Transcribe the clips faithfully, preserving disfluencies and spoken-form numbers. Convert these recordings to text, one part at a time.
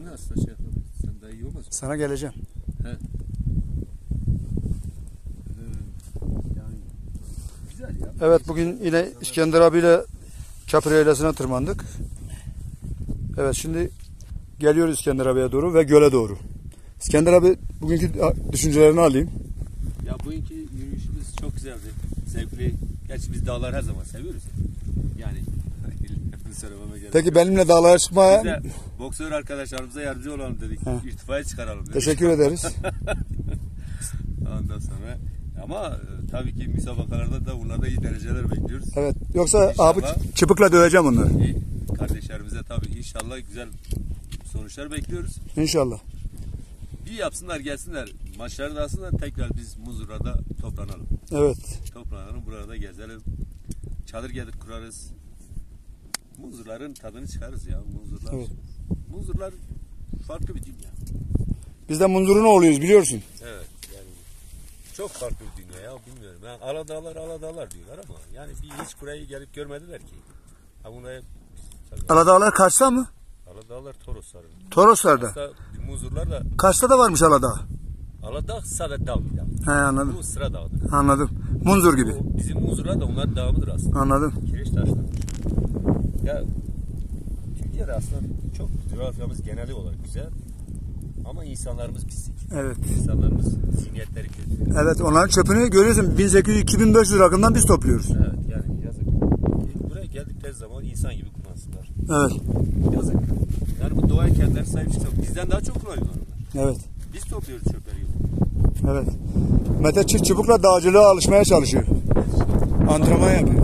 Aynı aslında şey yapalım. Sen daha iyi olmaz mı? Sana geleceğim. He. Yani güzel ya. Evet, bugün yine İskender abiyle Kapır Yaylası'na tırmandık. Evet, şimdi geliyoruz İskender abiye doğru ve göle doğru. İskender abi, bugünkü düşüncelerini alayım. Ya bugünkü yürüyüşümüz çok güzeldi. Zevkli. Gerçi biz dağlar her zaman seviyoruz. Yani Peki benimle dağlara çıkmaya... Biz de boksör arkadaşlarımıza yardımcı olalım dedik. He. İrtifaya çıkaralım dedik. Teşekkür ederiz. Ondan sonra ama e, tabii ki müsabakalarda da bunlarda iyi dereceler bekliyoruz. Evet. Yoksa İnşallah, abi çıpıkla döveceğim onları. İyi. Kardeşlerimize tabii inşallah güzel sonuçlar bekliyoruz. İnşallah. İyi yapsınlar, gelsinler. Maçları da alsınlar, tekrar biz Muzura'da toplanalım. Evet. Toplanalım, burada gezelim. Çadır gelip kurarız. Muzurların tadını çıkarız ya. Muzurlar. Evet. Muzurlar farklı bir dünya. Biz de Munzur'un oğluyuz, biliyorsun. Evet. Yani çok farklı bir dünya ya, bilmiyorum. Yani Aladağlar Aladağlar diyorlar ama yani bir hiç burayı gelip görmediler ki. Ha buraya Aladağlar Kars'ta mı? Aladağlar Toroslar. Toroslar'da. Hatta Muzurlar da Kars'ta da varmış Aladağ. Aladağ sadece dağ bir dağ. He, anladım. Bu sıra dağıdır. Anladım. Munzur gibi. Bu bizim Muzurlar da onlar dağımıdır aslında. Anladım. Kireç taşları. Ya Türkiye'de aslında çok coğrafyamız geneli olarak güzel. Ama insanlarımız pislik. Evet. İnsanlarımız zihniyetleri kötü. Evet, onların çöpünü görüyorsun. bin sekiz yüz iki bin beş yüz rakımdan biz topluyoruz. Evet, yani yazık. Buraya geldikleri zaman insan gibi kullansınlar. Evet. Yazık. Yani bu doğaya kendileri sahip çıkıyor. Bizden daha çok kullanıyorlar onlar. Evet. Biz topluyoruz çöpleri gibi. Evet. Mete çift çubukla dağcılığa alışmaya çalışıyor. Antrenman yapıyor.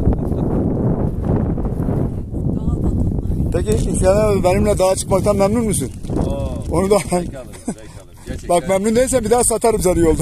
Peki İskender abi, benimle dağa çıkmaktan memnun musun? Oo, Onu da zevk alırım, zevk alırım. Gerçekten. Bak, memnun değilsen bir daha satarım seni yolda.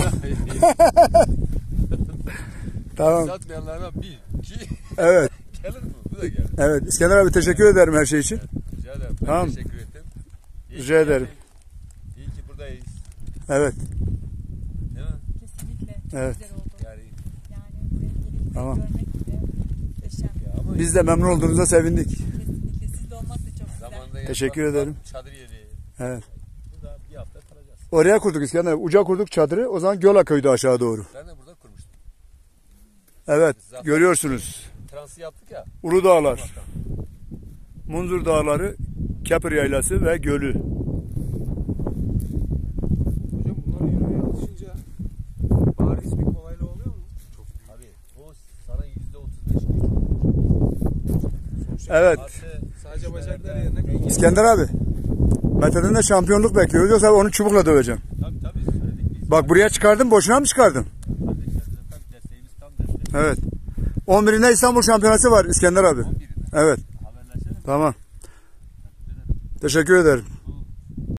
Tamam. Satmayanlardan bir, iki. Evet. Gelir mi? Bu da gelir. Evet. İskender abi, teşekkür ederim her şey için. Rica ederim. Ben Tamam. teşekkür ettim. İyi Rica ki ederim. geldik. İyi ki buradayız. Evet. Değil mi? Kesinlikle. Çok Evet. güzel oldu. Yani, Yani buraya gelip Tamam. görmek bile muhteşem. ya ama Biz de memnun olduğumuza sevindik. Kesinlikle. Sizde olmak da çok güzel. zamanında Teşekkür yapmak- ederim. Çadır yeri. Evet. Burada bir hafta kalacağız. Oraya kurduk İskender abi. Uca kurduk çadırı. O zaman Göla köyde aşağı doğru. Ben de burada kurmuştum. Evet. Zaten- Görüyorsunuz. Transı yaptık ya. Uludağlar, Munzur Dağları, Kapır Yaylası ve gölü. Hocam bunlar yürümeye alışınca bariz bir kolaylığı oluyor mu? Çok abi o sana yüzde otuz beş Evet. Sadece bacaklar yerine İskender abi, Mete'den de şampiyonluk bekliyoruz. Yoksa onu çubukla döveceğim. Tabii tabii söyledik biz. Bak, buraya çıkardım, boşuna mı çıkardım? Kardeşlerimize tabii desteğimiz tam destek. Evet. on birinde İstanbul Şampiyonası var İskender abi. on birinde. Evet. Haberleşelim. Tamam. Teşekkür ederim.